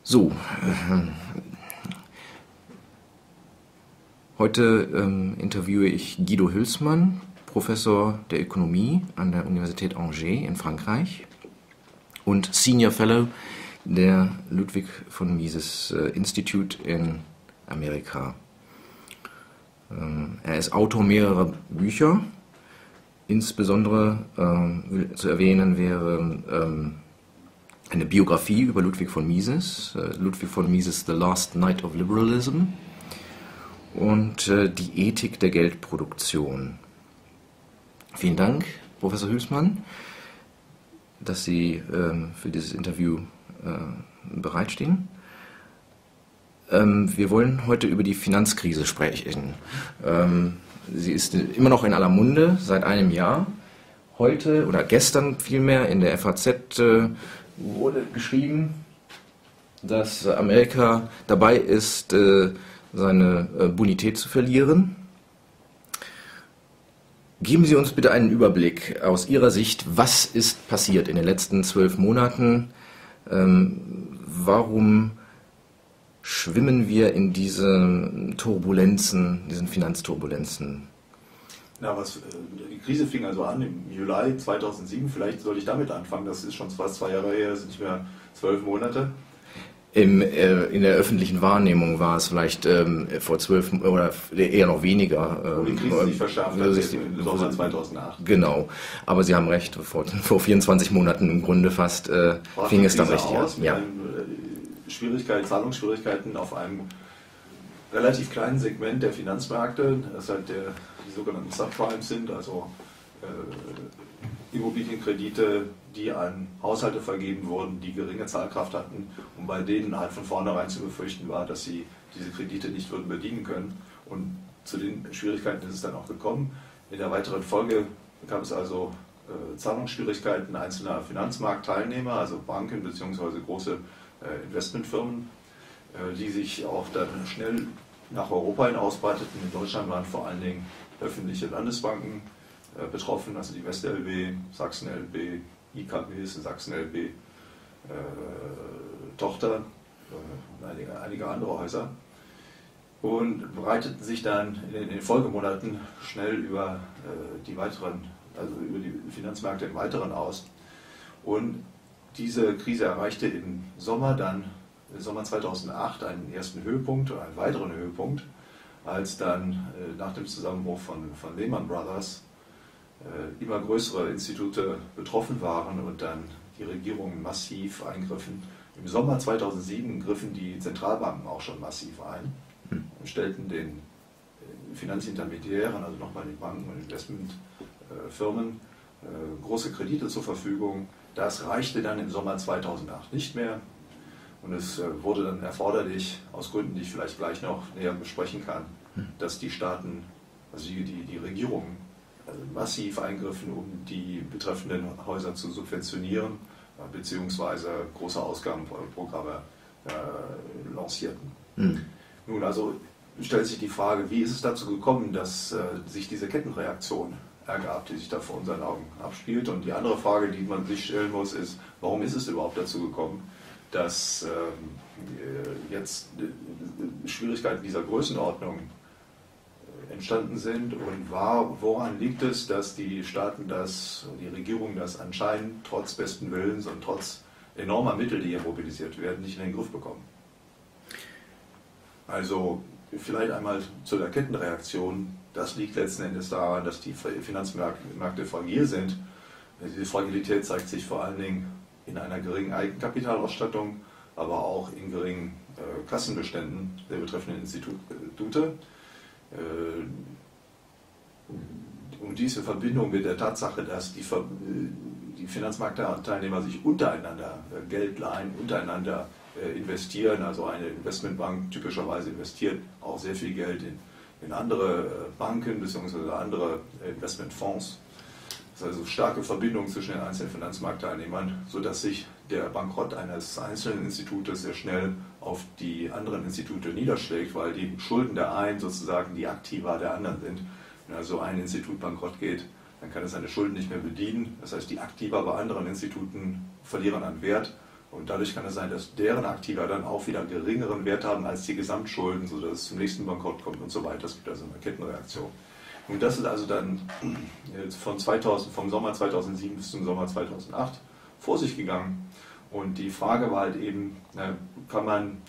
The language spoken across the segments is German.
So, heute interviewe ich Guido Hülsmann, Professor der Ökonomie an der Universität Angers in Frankreich und Senior Fellow der Ludwig von Mises Institute in Amerika. Er ist Autor mehrerer Bücher. Insbesondere zu erwähnen wäre eine Biografie über Ludwig von Mises, Ludwig von Mises The Last Night of Liberalism und die Ethik der Geldproduktion. Vielen Dank, Professor Hülsmann, dass Sie für dieses Interview bereitstehen. Wir wollen heute über die Finanzkrise sprechen. Sie ist immer noch in aller Munde seit einem Jahr. Heute oder gestern vielmehr in der FAZ wurde geschrieben, dass Amerika dabei ist, seine Bonität zu verlieren. Geben Sie uns bitte einen Überblick aus Ihrer Sicht, was ist passiert in den letzten 12 Monaten? Warum schwimmen wir in diesen Turbulenzen, diesen Finanzturbulenzen? Die Krise fing also an im Juli 2007, vielleicht sollte ich damit anfangen, das ist schon fast 2 Jahre her, das sind nicht mehr 12 Monate. In der öffentlichen Wahrnehmung war es vielleicht vor 12 oder eher noch weniger. Wo die Krise sich verschärft hat, im Sommer 2008. Genau, aber Sie haben recht, vor 24 Monaten im Grunde fast fing es dann richtig an. Ja. Zahlungsschwierigkeiten auf einem relativ kleinen Segment der Finanzmärkte, das halt die sogenannten Subprimes sind, also Immobilienkredite, die an Haushalte vergeben wurden, die geringe Zahlkraft hatten und bei denen halt von vornherein zu befürchten war, dass sie diese Kredite nicht würden bedienen können. Und zu den Schwierigkeiten ist es dann auch gekommen. In der weiteren Folge gab es also Zahlungsschwierigkeiten einzelner Finanzmarktteilnehmer, also Banken bzw. große Investmentfirmen, die sich auch dann schnell nach Europa hin ausbreiteten. In Deutschland waren vor allen Dingen öffentliche Landesbanken betroffen, also die WestLB, Sachsen-LB, IKB ist Sachsen-LB, Tochter, einige andere Häuser, und breiteten sich dann in den Folgemonaten schnell über die Finanzmärkte im Weiteren aus. Und diese Krise erreichte im Sommer 2008 einen ersten Höhepunkt oder einen weiteren Höhepunkt, als dann nach dem Zusammenbruch von Lehman Brothers immer größere Institute betroffen waren und dann die Regierungen massiv eingriffen. Im Sommer 2007 griffen die Zentralbanken auch schon massiv ein und stellten den Finanzintermediären, also nochmal den Banken und Investmentfirmen, große Kredite zur Verfügung. Das reichte dann im Sommer 2008 nicht mehr und es wurde dann erforderlich, aus Gründen, die ich vielleicht gleich noch näher besprechen kann, dass die Staaten, also die Regierungen, massiv eingriffen, um die betreffenden Häuser zu subventionieren, beziehungsweise große Ausgabenprogramme lancierten. Nun, also stellt sich die Frage, wie ist es dazu gekommen, dass sich diese Kettenreaktion ergab, die sich da vor unseren Augen abspielt. Und die andere Frage, die man sich stellen muss, ist, warum ist es überhaupt dazu gekommen, dass jetzt Schwierigkeiten dieser Größenordnung entstanden sind, und woran liegt es, dass die Staaten die Regierungen das anscheinend trotz besten Willens und trotz enormer Mittel, die hier mobilisiert werden, nicht in den Griff bekommen? Also vielleicht einmal zu der Kettenreaktion. Das liegt letzten Endes daran, dass die Finanzmärkte fragil sind. Diese Fragilität zeigt sich vor allen Dingen in einer geringen Eigenkapitalausstattung, aber auch in geringen Kassenbeständen der betreffenden Institute. Und diese Verbindung mit der Tatsache, dass die Finanzmarktteilnehmer sich untereinander Geld leihen, untereinander investieren, also eine Investmentbank typischerweise investiert auch sehr viel Geld in andere Banken bzw. andere Investmentfonds. Das ist also starke Verbindung zwischen den einzelnen Finanzmarktteilnehmern, sodass sich der Bankrott eines einzelnen Institutes sehr schnell auf die anderen Institute niederschlägt, weil die Schulden der einen sozusagen die Aktiva der anderen sind. Wenn also ein Institut bankrott geht, dann kann es seine Schulden nicht mehr bedienen. Das heißt, die Aktiva bei anderen Instituten verlieren an Wert Und dadurch kann es sein, dass deren Aktiva dann auch wieder einen geringeren Wert haben als die Gesamtschulden, sodass es zum nächsten Bankrott kommt und so weiter. Es gibt also eine Kettenreaktion. Und das ist also dann vom Sommer 2007 bis zum Sommer 2008 vor sich gegangen. Und die Frage war halt eben, kann man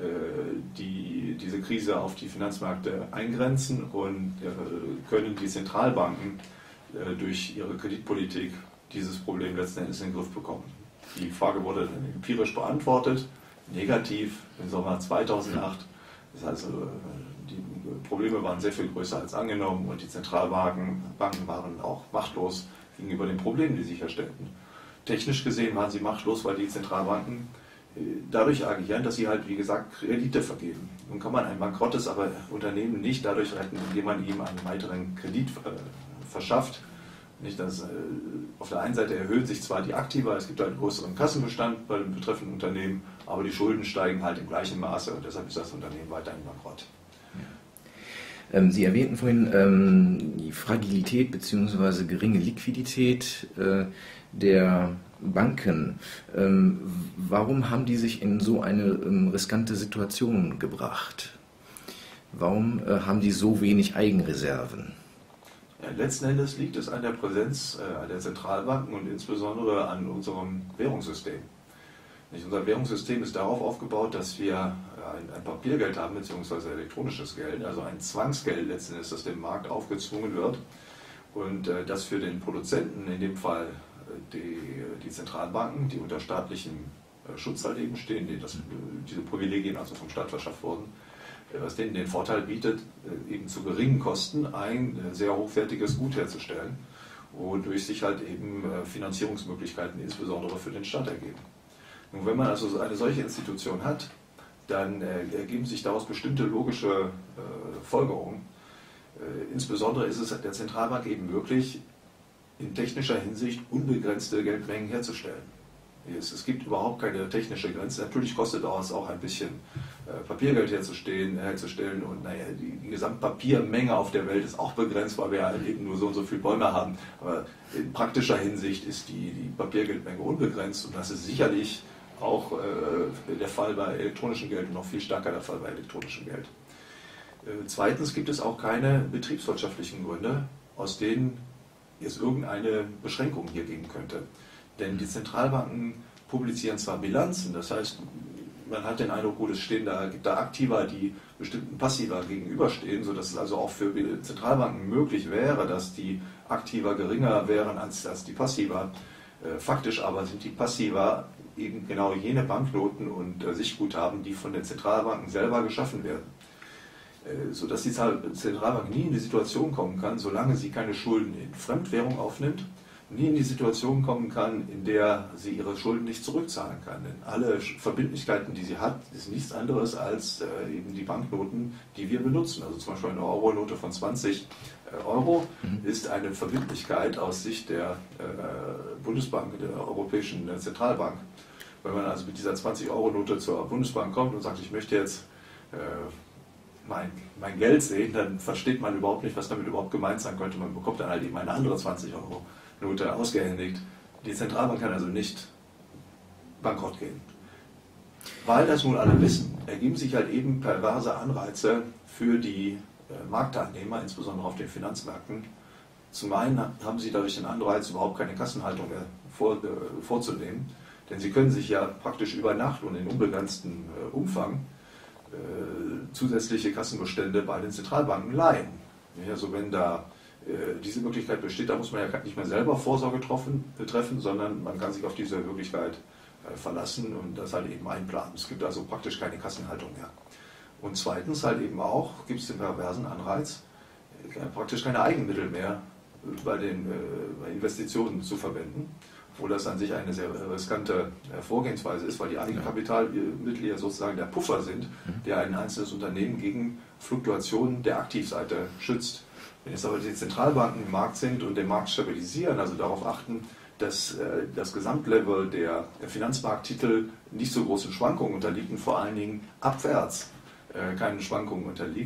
diese Krise auf die Finanzmärkte eingrenzen und können die Zentralbanken durch ihre Kreditpolitik dieses Problem letzten Endes in den Griff bekommen. Die Frage wurde dann empirisch beantwortet, negativ im Sommer 2008. Das heißt, die Probleme waren sehr viel größer als angenommen und die Zentralbanken waren auch machtlos gegenüber den Problemen, die sich herstellten. Technisch gesehen waren sie machtlos, weil die Zentralbanken dadurch agieren, dass sie halt, wie gesagt, Kredite vergeben. Nun kann man ein bankrottes Unternehmen nicht dadurch retten, indem man ihm einen weiteren Kredit verschafft. Nicht, auf der einen Seite erhöhen sich zwar die Aktiva, es gibt einen größeren Kassenbestand bei dem betreffenden Unternehmen, aber die Schulden steigen halt im gleichen Maße und deshalb ist das Unternehmen weiterhin bankrott. Sie erwähnten vorhin die Fragilität bzw. geringe Liquidität der Banken. Warum haben die sich in so eine riskante Situation gebracht? Warum haben die so wenig Eigenreserven? Ja, letzten Endes liegt es an der Präsenz der Zentralbanken und insbesondere an unserem Währungssystem. Unser Währungssystem ist darauf aufgebaut, dass wir ein Papiergeld haben, beziehungsweise elektronisches Geld, also ein Zwangsgeld letzten Endes, das dem Markt aufgezwungen wird und das für den Produzenten, in dem Fall die Zentralbanken, die unter staatlichem Schutz halt eben stehen, diese Privilegien also vom Staat verschafft wurden, was denen den Vorteil bietet, eben zu geringen Kosten ein sehr hochwertiges Gut herzustellen, wodurch sich halt eben Finanzierungsmöglichkeiten insbesondere für den Staat ergeben. Und wenn man also eine solche Institution hat, dann ergeben sich daraus bestimmte logische Folgerungen. Insbesondere ist es der Zentralbank eben möglich, in technischer Hinsicht unbegrenzte Geldmengen herzustellen. Es gibt überhaupt keine technische Grenze. Natürlich kostet es auch ein bisschen Papiergeld herzustellen und die Gesamtpapiermenge auf der Welt ist auch begrenzt, weil wir halt eben nur so und so viele Bäume haben. Aber in praktischer Hinsicht ist die Papiergeldmenge unbegrenzt und das ist sicherlich auch der Fall bei elektronischem Geld und noch viel stärker der Fall bei elektronischem Geld. Zweitens gibt es auch keine betriebswirtschaftlichen Gründe, aus denen es irgendeine Beschränkung hier geben könnte. Denn die Zentralbanken publizieren zwar Bilanzen, das heißt, man hat den Eindruck, gut, es gibt da Aktiva, die bestimmten Passiva gegenüberstehen, sodass es also auch für Zentralbanken möglich wäre, dass die Aktiva geringer wären als die Passiva. Faktisch aber sind die Passiva eben genau jene Banknoten und Sichtguthaben, die von den Zentralbanken selber geschaffen werden. Sodass die Zentralbank nie in die Situation kommen kann, solange sie keine Schulden in Fremdwährung aufnimmt, nie in die Situation kommen kann, in der sie ihre Schulden nicht zurückzahlen kann. Denn alle Verbindlichkeiten, die sie hat, ist nichts anderes als eben die Banknoten, die wir benutzen. Also zum Beispiel eine Euronote von 20 Euro ist eine Verbindlichkeit aus Sicht der Bundesbank, der Europäischen Zentralbank. Wenn man also mit dieser 20-Euro-Note zur Bundesbank kommt und sagt, ich möchte jetzt mein Geld sehen, dann versteht man überhaupt nicht, was damit überhaupt gemeint sein könnte. Man bekommt dann halt eben eine andere 20-Euro-Note ausgehändigt. Die Zentralbank kann also nicht bankrott gehen. Weil das nun alle wissen, ergeben sich halt eben perverse Anreize für die Marktteilnehmer, insbesondere auf den Finanzmärkten. Zum einen haben sie dadurch den Anreiz, überhaupt keine Kassenhaltung mehr vorzunehmen, denn sie können sich ja praktisch über Nacht und in unbegrenztem Umfang zusätzliche Kassenbestände bei den Zentralbanken leihen. Also wenn da diese Möglichkeit besteht, da muss man ja nicht mehr selber Vorsorge treffen, sondern man kann sich auf diese Möglichkeit verlassen und das halt eben einplanen. Es gibt also praktisch keine Kassenhaltung mehr. Und zweitens halt eben auch, gibt es den perversen Anreiz, praktisch keine Eigenmittel mehr bei den Investitionen zu verwenden, obwohl das an sich eine sehr riskante Vorgehensweise ist, weil die Eigenkapitalmittel ja sozusagen der Puffer sind, der ein einzelnes Unternehmen gegen Fluktuationen der Aktivseite schützt. Wenn jetzt aber die Zentralbanken im Markt sind und den Markt stabilisieren, also darauf achten, dass das Gesamtlevel der Finanzmarkttitel nicht so großen Schwankungen unterliegt und vor allen Dingen abwärts keinen Schwankungen unterliegt,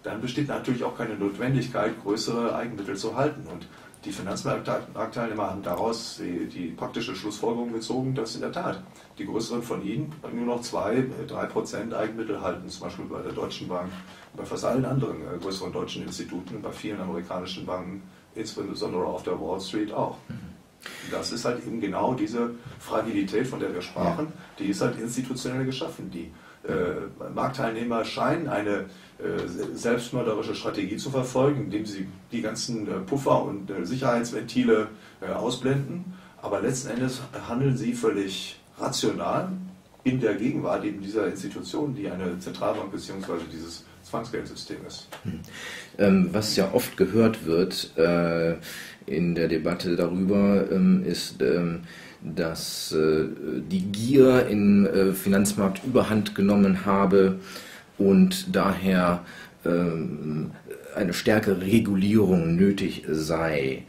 dann besteht natürlich auch keine Notwendigkeit, größere Eigenmittel zu halten. Und die Finanzmarktteilnehmer haben daraus die praktische Schlussfolgerung gezogen, dass in der Tat die größeren von ihnen nur noch 2-3% Eigenmittel halten, zum Beispiel bei der Deutschen Bank, bei fast allen anderen größeren deutschen Instituten, bei vielen amerikanischen Banken, insbesondere auf der Wall Street auch. Das ist halt eben genau diese Fragilität, von der wir sprachen, die ist halt institutionell geschaffen. Die Marktteilnehmer scheinen eine selbstmörderische Strategie zu verfolgen, indem sie die ganzen Puffer und Sicherheitsventile ausblenden, aber letzten Endes handeln sie völlig rational in der Gegenwart eben dieser Institution, die eine Zentralbank bzw. dieses Zwangsgeldsystem ist. Was ja oft gehört wird in der Debatte darüber, ist, dass die Gier im Finanzmarkt überhand genommen habe und daher eine stärkere Regulierung nötig sei.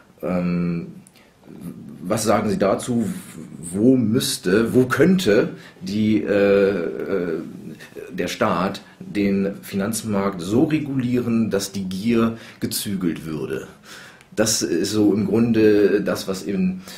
Was sagen Sie dazu? Wo könnte der Staat den Finanzmarkt so regulieren, dass die Gier gezügelt würde? Das ist so im Grunde das, was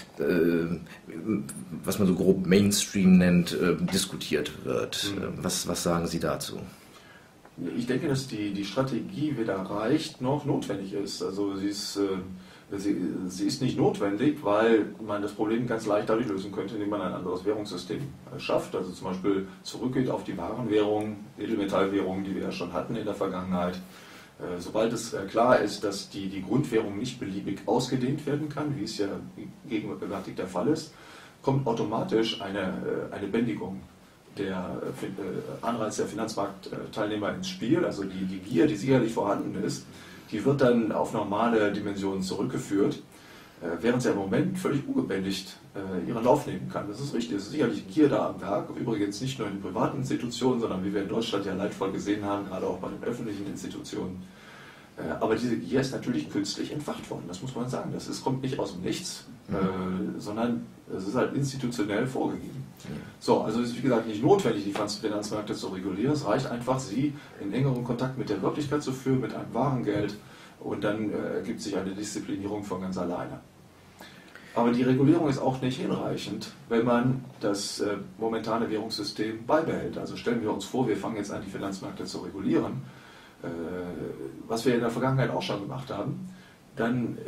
man so grob Mainstream nennt, diskutiert wird. Was sagen Sie dazu? Ich denke, dass die Strategie weder reicht noch notwendig ist. Also sie ist nicht notwendig, weil man das Problem ganz leicht dadurch lösen könnte, indem man ein anderes Währungssystem schafft. Also zum Beispiel zurückgeht auf die Warenwährung, Edelmetallwährungen, die wir ja schon hatten in der Vergangenheit. Sobald es klar ist, dass die Grundwährung nicht beliebig ausgedehnt werden kann, wie es ja gegenwärtig der Fall ist, kommt automatisch eine Bändigung der Anreiz der Finanzmarktteilnehmer ins Spiel. Also die Gier, die sicherlich vorhanden ist, die wird dann auf normale Dimensionen zurückgeführt, während sie im Moment völlig ungebändigt ihren Lauf nehmen kann. Das ist richtig, es ist sicherlich Gier da am Werk, übrigens nicht nur in privaten Institutionen, sondern wie wir in Deutschland ja leidvoll gesehen haben, gerade auch bei den öffentlichen Institutionen. Aber diese Gier ist natürlich künstlich entfacht worden, das muss man sagen. Kommt nicht aus dem Nichts, sondern es ist halt institutionell vorgegeben. So, also es ist wie gesagt nicht notwendig, die Finanzmärkte zu regulieren. Es reicht einfach, sie in engeren Kontakt mit der Wirklichkeit zu führen, mit einem Warengeld, und dann ergibt sich eine Disziplinierung von ganz alleine. Aber die Regulierung ist auch nicht hinreichend, wenn man das momentane Währungssystem beibehält. Also stellen wir uns vor, wir fangen jetzt an, die Finanzmärkte zu regulieren, was wir in der Vergangenheit auch schon gemacht haben, dann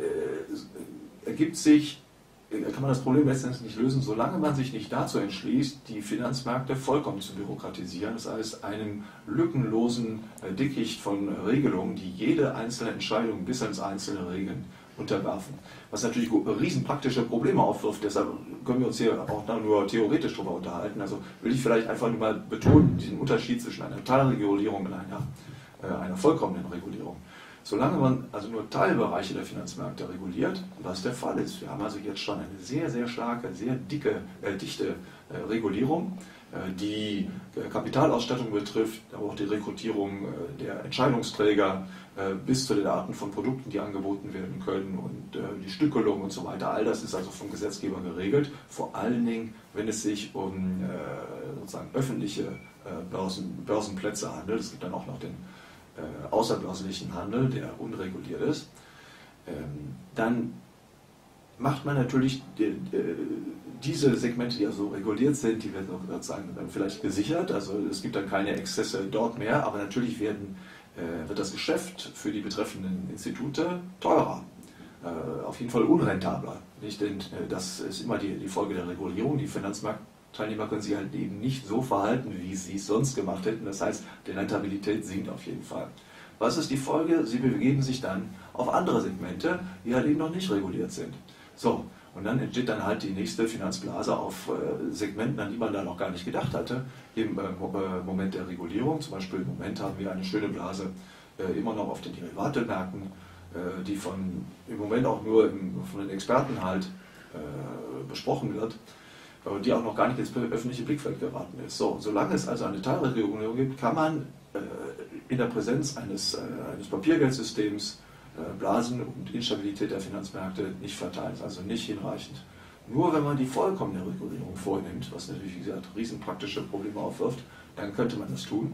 kann man das Problem letztendlich nicht lösen, solange man sich nicht dazu entschließt, die Finanzmärkte vollkommen zu bürokratisieren. Das heißt, einem lückenlosen Dickicht von Regelungen, die jede einzelne Entscheidung bis ins Einzelne regeln, unterwerfen. Was natürlich riesenpraktische Probleme aufwirft, deshalb können wir uns hier auch nur theoretisch darüber unterhalten. Also will ich vielleicht einfach nur mal betonen, diesen Unterschied zwischen einer Teilregulierung und einer vollkommenen Regulierung. Solange man also nur Teilbereiche der Finanzmärkte reguliert, was der Fall ist, wir haben also jetzt schon eine sehr, sehr starke, sehr dichte Regulierung, die Kapitalausstattung betrifft, aber auch die Rekrutierung der Entscheidungsträger bis zu den Arten von Produkten, die angeboten werden können, und die Stückelung und so weiter. All das ist also vom Gesetzgeber geregelt, vor allen Dingen, wenn es sich um sozusagen öffentliche Börsenplätze handelt. Es gibt dann auch noch den außerbörslichen Handel, der unreguliert ist. Dann macht man natürlich diese Segmente, die also reguliert sind, die werden sozusagen dann vielleicht gesichert, also es gibt dann keine Exzesse dort mehr, aber natürlich wird das Geschäft für die betreffenden Institute teurer, auf jeden Fall unrentabler. Nicht? Denn das ist immer die Folge der Regulierung. Die Finanzmarktteilnehmer können sich halt eben nicht so verhalten, wie sie es sonst gemacht hätten. Das heißt, die Rentabilität sinkt auf jeden Fall. Was ist die Folge? Sie begeben sich dann auf andere Segmente, die halt eben noch nicht reguliert sind. So, und dann entsteht dann halt die nächste Finanzblase auf Segmenten, an die man da noch gar nicht gedacht hatte, im Moment der Regulierung. Zum Beispiel im Moment haben wir eine schöne Blase immer noch auf den Derivatemärkten, die im Moment auch nur von den Experten halt besprochen wird und die auch noch gar nicht ins öffentliche Blickfeld geraten ist. So, solange es also eine Teilregulierung gibt, kann man in der Präsenz eines Papiergeldsystems Blasen und Instabilität der Finanzmärkte nicht verteilen, also nicht hinreichend. Nur wenn man die vollkommene Regulierung vornimmt, was natürlich, wie gesagt, riesenpraktische Probleme aufwirft, dann könnte man das tun.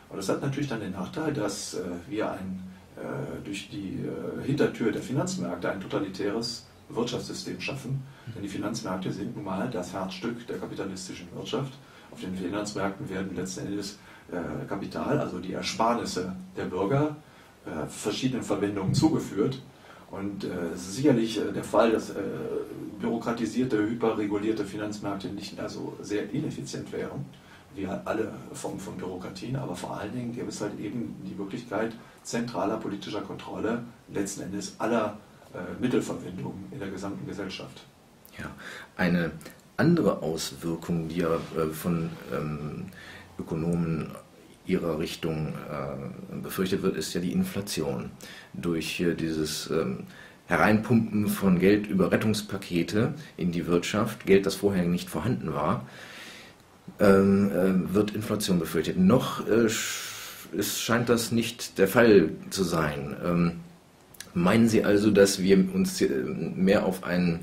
Und das hat natürlich dann den Nachteil, dass wir durch die Hintertür der Finanzmärkte ein totalitäres Wirtschaftssystem schaffen. Denn die Finanzmärkte sind nun mal das Herzstück der kapitalistischen Wirtschaft. Auf den Finanzmärkten werden letzten Endes Kapital, also die Ersparnisse der Bürger, verschiedenen Verwendungen zugeführt. Und es ist sicherlich der Fall, dass bürokratisierte, hyperregulierte Finanzmärkte nicht also sehr ineffizient wären, wie alle Formen von Bürokratien, aber vor allen Dingen gäbe es halt eben die Möglichkeit zentraler politischer Kontrolle letzten Endes aller Mittelverwendung in der gesamten Gesellschaft. Ja, eine andere Auswirkung, die ja von Ökonomen ihrer Richtung befürchtet wird, ist ja die Inflation. Durch dieses Hereinpumpen von Geld über Rettungspakete in die Wirtschaft, Geld, das vorher nicht vorhanden war, wird Inflation befürchtet. Noch scheint das nicht der Fall zu sein. Meinen Sie also, dass wir uns mehr auf eine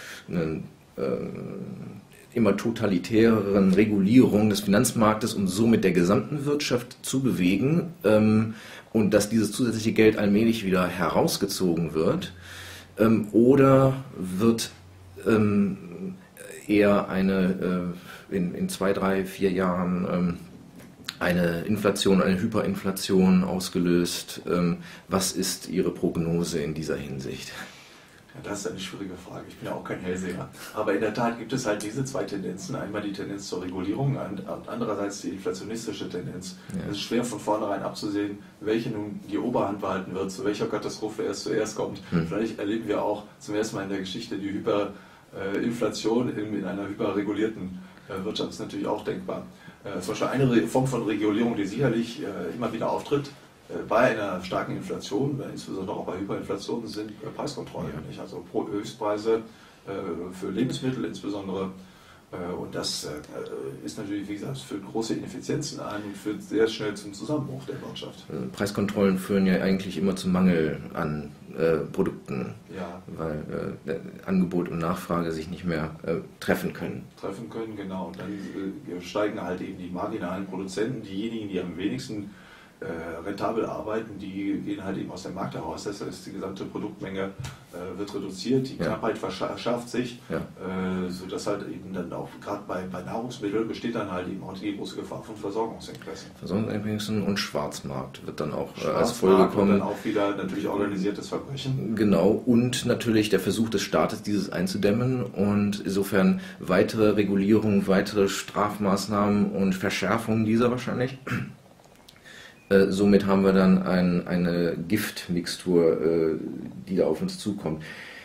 immer totalitäreren Regulierung des Finanzmarktes und somit der gesamten Wirtschaft zu bewegen und dass dieses zusätzliche Geld allmählich wieder herausgezogen wird? Oder wird eher in 2, 3, 4 Jahren eine Inflation, eine Hyperinflation ausgelöst? Was ist Ihre Prognose in dieser Hinsicht? Ja, das ist eine schwierige Frage. Ich bin ja auch kein Hellseher. Aber in der Tat gibt es halt diese zwei Tendenzen. Einmal die Tendenz zur Regulierung und andererseits die inflationistische Tendenz. Ja. Es ist schwer von vornherein abzusehen, welche nun die Oberhand behalten wird, zu welcher Katastrophe es zuerst kommt. Vielleicht erleben wir auch zum ersten Mal in der Geschichte die Hyperinflation in einer hyperregulierten Wirtschaft. Das ist natürlich auch denkbar. Zum Beispiel eine Form von Regulierung, die sicherlich immer wieder auftritt, bei einer starken Inflation, insbesondere auch bei Hyperinflation, sind Preiskontrollen. Ja. Also Höchstpreise für Lebensmittel insbesondere. Und das ist natürlich, wie gesagt, führt große Ineffizienzen ein und führt sehr schnell zum Zusammenbruch der Wirtschaft. Preiskontrollen führen ja eigentlich immer zum Mangel an Produkten, ja. Weil Angebot und Nachfrage sich nicht mehr treffen können. Treffen können, genau. Und dann steigen halt eben die marginalen Produzenten, diejenigen, die am wenigsten rentabel arbeiten, die gehen halt eben aus dem Markt heraus. Das heißt, die gesamte Produktmenge wird reduziert, die Knappheit verschärft sich, sodass halt eben dann auch gerade bei Nahrungsmitteln besteht dann halt eben auch die große Gefahr von Versorgungsengpässen. Versorgungsengpässen und Schwarzmarkt wird dann auch als Folge kommen. Und dann auch wieder natürlich organisiertes Verbrechen. Genau, und natürlich der Versuch des Staates, dieses einzudämmen und insofern weitere Regulierung, weitere Strafmaßnahmen und Verschärfungen dieser wahrscheinlich. Somit haben wir dann eine Giftmixtur, die da auf uns zukommt.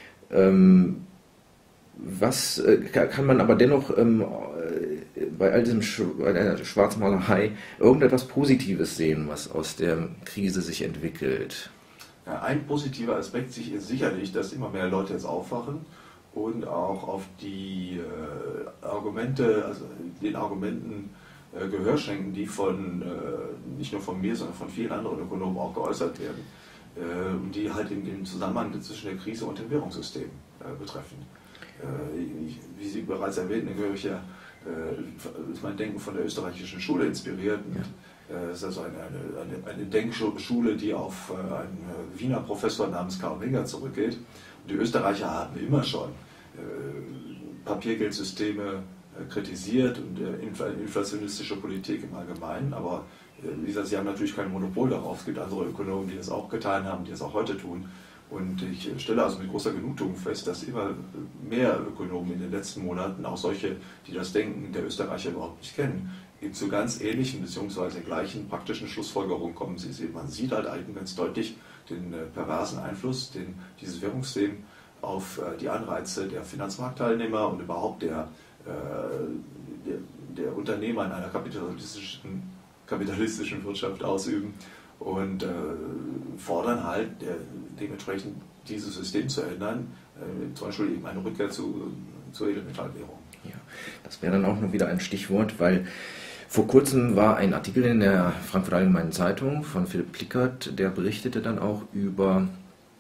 Was kann man aber dennoch bei all diesem bei der Schwarzmalerei irgendetwas Positives sehen, was aus der Krise sich entwickelt? Ja, ein positiver Aspekt ist sicherlich, dass immer mehr Leute jetzt aufwachen und auch auf die Argumente, also den Argumenten Gehör schenken, die nicht nur von mir, sondern von vielen anderen Ökonomen auch geäußert werden, die halt den Zusammenhang zwischen der Krise und dem Währungssystem betreffen. Wie Sie bereits erwähnten, ist mein Denken von der österreichischen Schule inspiriert. Es ist also eine Denkschule, die auf einen Wiener Professor namens Karl Wenger zurückgeht. Und die Österreicher haben immer schon Papiergeldsysteme kritisiert und inflationistische Politik im Allgemeinen, aber wie gesagt, sie haben natürlich kein Monopol darauf. Es gibt andere Ökonomen, die das auch getan haben, die das auch heute tun. Und ich stelle also mit großer Genugtuung fest, dass immer mehr Ökonomen in den letzten Monaten, auch solche, die das Denken der Österreicher überhaupt nicht kennen, eben zu ganz ähnlichen bzw. gleichen praktischen Schlussfolgerungen kommen. Man sieht halt eigentlich ganz deutlich den perversen Einfluss, den dieses Währungssystem auf die Anreize der Finanzmarktteilnehmer und überhaupt der Unternehmer in einer kapitalistischen Wirtschaft ausüben und fordern halt dementsprechend dieses System zu ändern, zum Beispiel eben eine Rückkehr zur Edelmetallwährung. Ja, das wäre dann auch noch wieder ein Stichwort, weil vor kurzem war ein Artikel in der Frankfurter Allgemeinen Zeitung von Philipp Plickert, der berichtete dann auch über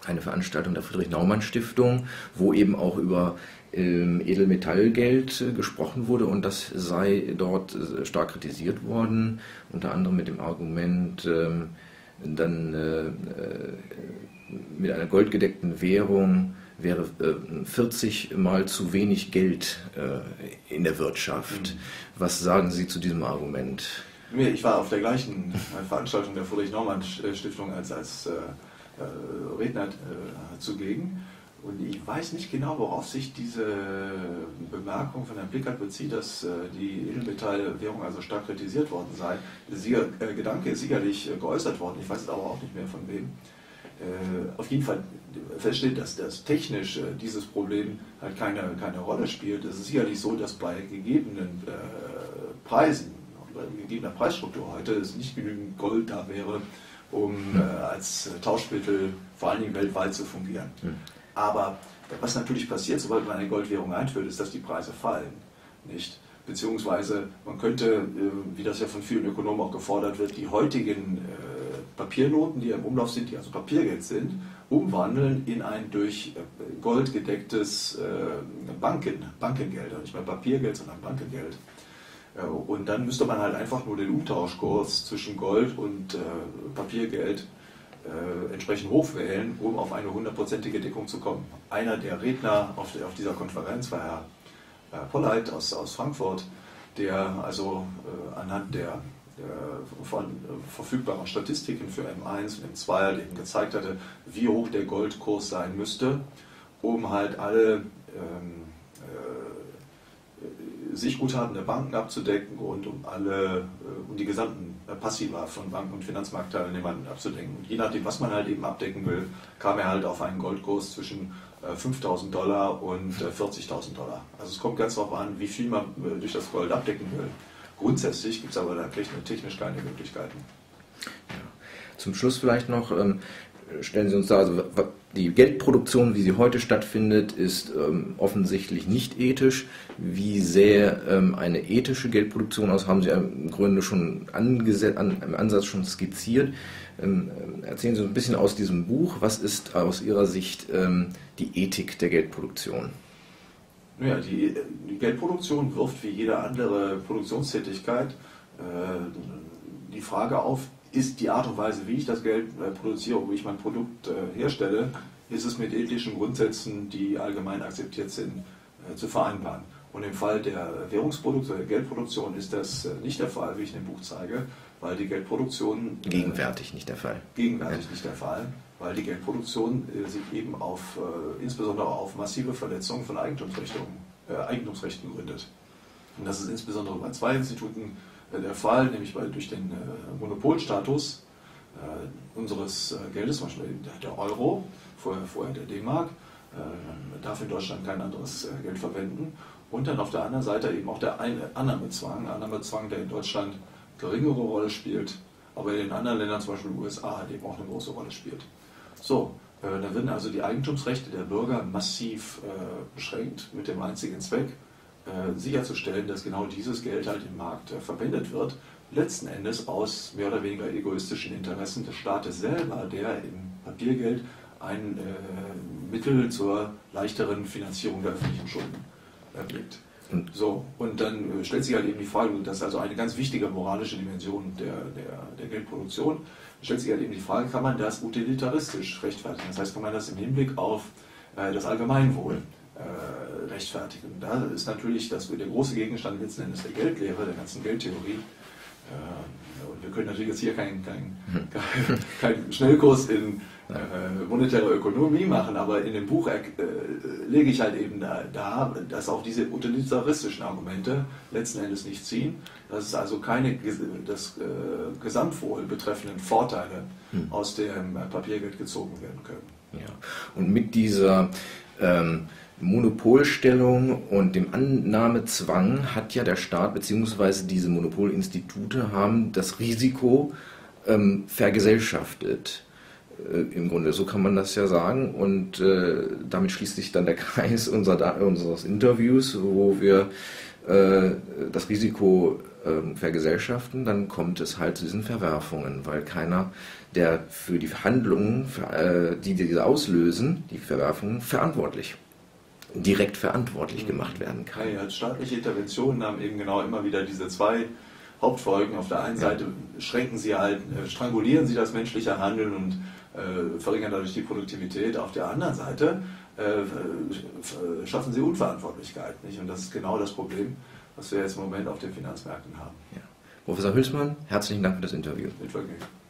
eine Veranstaltung der Friedrich-Naumann-Stiftung, wo eben auch über Edelmetallgeld gesprochen wurde, und das sei dort stark kritisiert worden, unter anderem mit dem Argument, dann mit einer goldgedeckten Währung wäre 40 Mal zu wenig Geld in der Wirtschaft. Was sagen Sie zu diesem Argument? Ich war auf der gleichen Veranstaltung der Friedrich-Naumann-Stiftung als Redner zugegen. Und ich weiß nicht genau, worauf sich diese Bemerkung von Herrn Blickert bezieht, dass die Edelmetallwährung also stark kritisiert worden sei. Der Gedanke ist sicherlich geäußert worden, ich weiß es aber auch nicht mehr von wem. Auf jeden Fall feststeht, dass das technisch dieses Problem halt keine Rolle spielt. Es ist sicherlich so, dass bei gegebenen Preisen, bei gegebener Preisstruktur heute es nicht genügend Gold da wäre, um als Tauschmittel vor allen Dingen weltweit zu fungieren. Aber was natürlich passiert, sobald man eine Goldwährung einführt, ist, dass die Preise fallen. Nicht? Beziehungsweise man könnte, wie das ja von vielen Ökonomen auch gefordert wird, die heutigen Papiernoten, die im Umlauf sind, die also Papiergeld sind, umwandeln in ein durch Gold gedecktes Bankengeld, nicht mehr Papiergeld, sondern Bankengeld. Und dann müsste man halt einfach nur den Umtauschkurs zwischen Gold und Papiergeld entsprechend hochwählen, um auf eine 100%ige Deckung zu kommen. Einer der Redner auf dieser Konferenz war Herr Polleit aus Frankfurt, der also anhand der von verfügbaren Statistiken für M1 und M2 eben gezeigt hatte, wie hoch der Goldkurs sein müsste, um halt alle sich gut habende Banken abzudecken und um die gesamten Passiva von Banken und Finanzmarktteilnehmern abzudecken. Und je nachdem, was man halt eben abdecken will, kam er halt auf einen Goldkurs zwischen $5.000 und $40.000. Also es kommt ganz darauf an, wie viel man durch das Gold abdecken will. Grundsätzlich gibt es aber da technisch keine Möglichkeiten. Ja. Zum Schluss vielleicht noch, stellen Sie uns da, also die Geldproduktion, wie sie heute stattfindet, ist offensichtlich nicht ethisch. Wie sähe eine ethische Geldproduktion aus? Haben Sie im Grunde schon im Ansatz schon skizziert. Erzählen Sie uns ein bisschen aus diesem Buch. Was ist aus Ihrer Sicht die Ethik der Geldproduktion? Ja, die Geldproduktion wirft wie jede andere Produktionstätigkeit die Frage auf, ist die Art und Weise, wie ich das Geld produziere, wie ich mein Produkt herstelle, ist es mit ethischen Grundsätzen, die allgemein akzeptiert sind, zu vereinbaren. Und im Fall der Währungsproduktion, der Geldproduktion ist das nicht der Fall, wie ich in dem Buch zeige, weil die Geldproduktion... Gegenwärtig nicht der Fall. Gegenwärtig nicht der Fall, weil die Geldproduktion sich eben insbesondere auf massive Verletzungen von Eigentumsrechten gründet. Und das ist insbesondere bei zwei Instituten der Fall, nämlich durch den Monopolstatus unseres Geldes, zum Beispiel der Euro, vorher der D-Mark, darf in Deutschland kein anderes Geld verwenden. Und dann auf der anderen Seite eben auch der Annahmezwang, der in Deutschland geringere Rolle spielt, aber in den anderen Ländern, zum Beispiel in den USA, halt eben auch eine große Rolle spielt. So, da werden also die Eigentumsrechte der Bürger massiv beschränkt, mit dem einzigen Zweck, sicherzustellen, dass genau dieses Geld halt im Markt verwendet wird, letzten Endes aus mehr oder weniger egoistischen Interessen des Staates selber, der im Papiergeld ein Mittel zur leichteren Finanzierung der öffentlichen Schulden erblickt. So, und dann stellt sich halt eben die Frage, und das ist also eine ganz wichtige moralische Dimension der Geldproduktion, stellt sich halt eben die Frage, kann man das utilitaristisch rechtfertigen? Das heißt, kann man das im Hinblick auf das Allgemeinwohl rechtfertigen? Da ist natürlich der große Gegenstand letzten Endes der Geldlehre, der ganzen Geldtheorie. Und wir können natürlich jetzt hier keinen Schnellkurs in monetäre Ökonomie machen, aber in dem Buch lege ich halt eben da, dass auch diese utilitaristischen Argumente letzten Endes nicht ziehen, dass es also keine das Gesamtwohl betreffenden Vorteile aus dem Papiergeld gezogen werden können. Ja. Und mit dieser Monopolstellung und dem Annahmezwang hat ja der Staat bzw. diese Monopolinstitute haben das Risiko vergesellschaftet. Im Grunde, so kann man das ja sagen, und damit schließt sich dann der Kreis unseres Interviews, wo wir das Risiko vergesellschaften, dann kommt es halt zu diesen Verwerfungen, weil keiner, der für die Handlungen, die diese auslösen, die Verwerfungen, direkt verantwortlich gemacht werden kann. Ja, staatliche Interventionen haben eben genau immer wieder diese zwei Hauptfolgen. Auf der einen Seite strangulieren sie das menschliche Handeln und verringern dadurch die Produktivität. Auf der anderen Seite schaffen sie Unverantwortlichkeit. Nicht? Und das ist genau das Problem, was wir jetzt im Moment auf den Finanzmärkten haben. Ja. Professor Hülsmann, herzlichen Dank für das Interview. Mit Vergnügen.